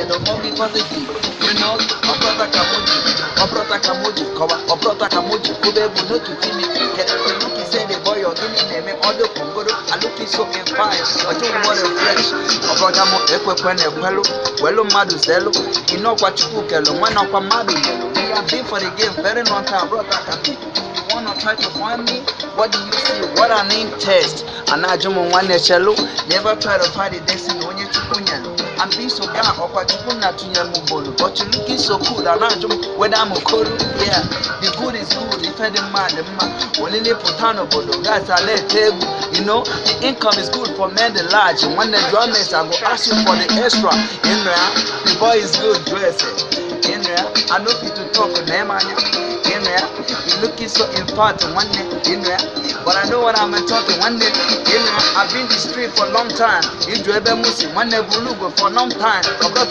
the more we positive. You know, Oprota Kamoji, Kowa, Oprota Kamoji, Kube, no to Timmy. Can you look, he said the boy, you're giving name, all the Congo, I look so in fine, I don't want to fresh. Oprota Mo, Wello Maduzelo, you know what you cook, one of a Madu. We have been for the game very long time, Oprota Kamoji. You want to try to find me? What do you see? What I name test? And I jump on one cello, never try to fight the destiny when you're I'm being so bad, or what you not to your mobile, but you're looking so good. And I jump when I'm a cold. Yeah, the good is good. If I demand the man, only they put on a bottle, guys, I let table. You know, the income is good for men the large. And when the drummers I go ask you for the extra. In there, the boy is good dressed. In there, I know you to talk to them. In there, you looking so important one day. In there. But I know what I'm talking one day. I've been in the street for a long time. You do ever Muslim, one day for a long time.